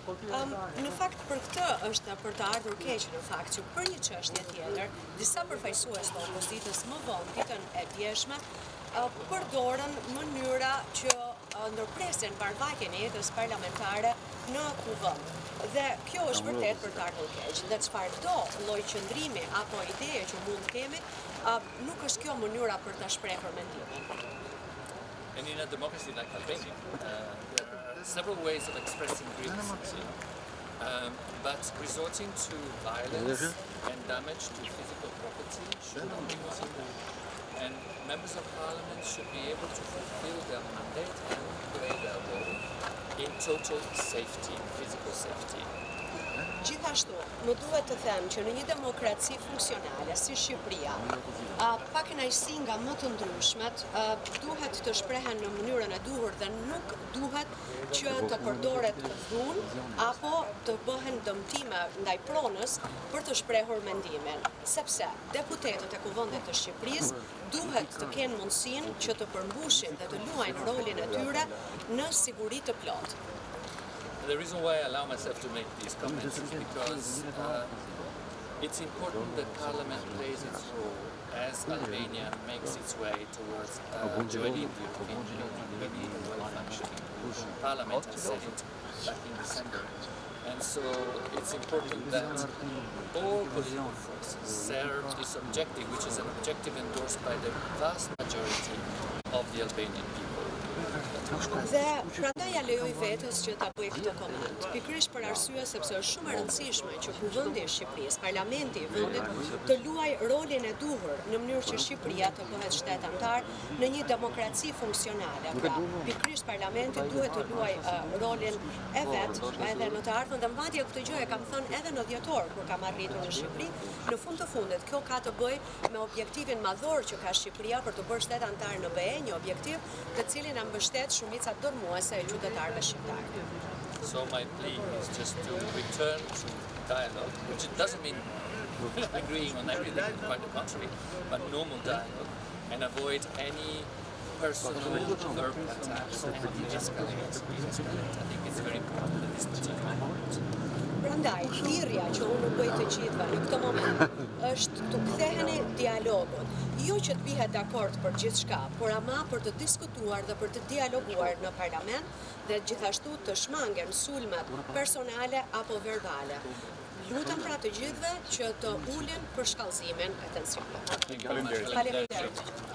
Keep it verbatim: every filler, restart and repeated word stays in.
Um, në fakt për këtë është për të ardhur keq në fakt që për një çështje tjetër, disa përfaqësues të opozitës më vonë ditën e djeshme uh, përdorën mënyra që uh, ndërpresin varfakjen e jetës parlamentare në kuvend. Dhe kjo është vërtet për të ardhur keq. Dhe çfarëdo lloj qëndrimi apo ideje që mund të kemi, uh, nuk është kjo mënyra për ta shprehur mendimin. And in a democracy like Albania, uh, there are several ways of expressing grievances, um, but resorting to violence and damage to physical property should not be possible. And members of parliament should be able to fulfill their mandate and play their role in total safety, physical safety. Gjithashtu, më duhet të them që në një demokraci funksionale si Shqipëria, pa kënaqësi nga më të ndryshmet duhet të shprehen në mënyrën e duhur dhe nuk duhet që të përdoret dhunë apo të bëhen dëmtime ndaj pronës për të shprehur mendimin, sepse deputetët e kuvendit të Shqipërisë duhet të kenë mundësinë që të përmbushin dhe të luajnë rolin e tyre në siguri të plotë. The reason why I allow myself to make these comments is because uh, it's important that Parliament plays its role as Albania makes its way towards uh, joining the European Union. We need a well-functioning Parliament, as said it back in December. And so it's important that all political forces serve this objective, which is an objective endorsed by the vast majority of the Albanian people. Dhe prandaj ja lejoj vetes që ta bëj këtë koment. Pikërisht për arsye sepse është shumë e rëndësishme që kuvendi i Shqipërisë, parlamenti i vendit, të luajë rolin e duhur në mënyrë që Shqipëria të bëhet shtet antar në një demokraci funksionale. Pra, pikërisht parlamenti duhet të luajë uh, rolin e vet edhe në të ardhmen dhe madje këtë gjë e kam thënë edhe në dhjetor kur kam arritur në Shqipëri. Në fund të fundit, kjo ka të bëjë me objektivin madhor që ka Shqipëria për të bërë shtet antar në B E, një objektiv të cilin na mbështet shumica dërmuese e qytetarëve shqiptar. So my plea is just to return to dialogue, which it doesn't mean agreeing on everything, quite the contrary, but normal dialogue, and avoid any personal verbal attacks and de-escalate. I think it's very important at this particular moment. Prandaj, thirrja që unë bëj të gjithëve në këtë moment është të ktheheni dialogun, jo që të bihet dakord për gjithçka, por ama për të diskutuar dhe për të dialoguar në parlament dhe gjithashtu të shmangen sulmet personale apo verbale. Lutem pra të gjithëve që të ulen për shkallëzimin e tensionit. Faleminderit. Faleminderit.